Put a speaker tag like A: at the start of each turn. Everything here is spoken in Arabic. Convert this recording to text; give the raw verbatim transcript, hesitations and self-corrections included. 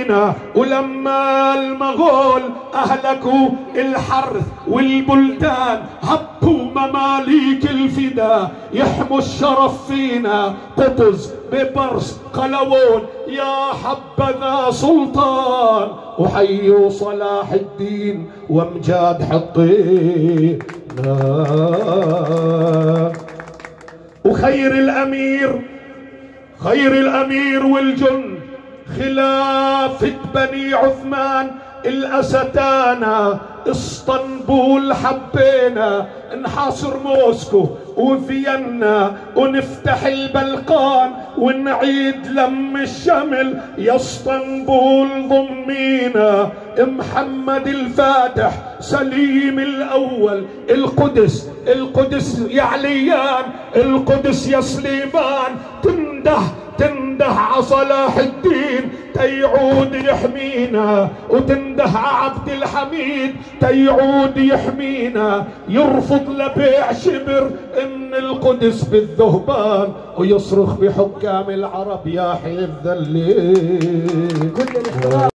A: فينا. ولما المغول أهلكوا الحرث والبلدان هبوا مماليك الفدا يحموا الشرف فينا. قطز ببرس قلوون يا حبذا سلطان، وحيوا صلاح الدين وامجاد حطينا. وخير الأمير خير الأمير والجند خلافة بني عثمان الأستانا. اسطنبول حبينا نحاصر موسكو وفيينا ونفتح البلقان ونعيد لم الشمل. يا اسطنبول ضمينا. محمد الفاتح سليم الأول القدس القدس يا عليان القدس يا سليمان. تنده تنده ع صلاح الدين تيعود يحمينا، وتنده ع عبد الحميد تيعود يحمينا. يرفض لبيع شبر من القدس بالذهبان، ويصرخ بحكام العرب يا حي الذليل.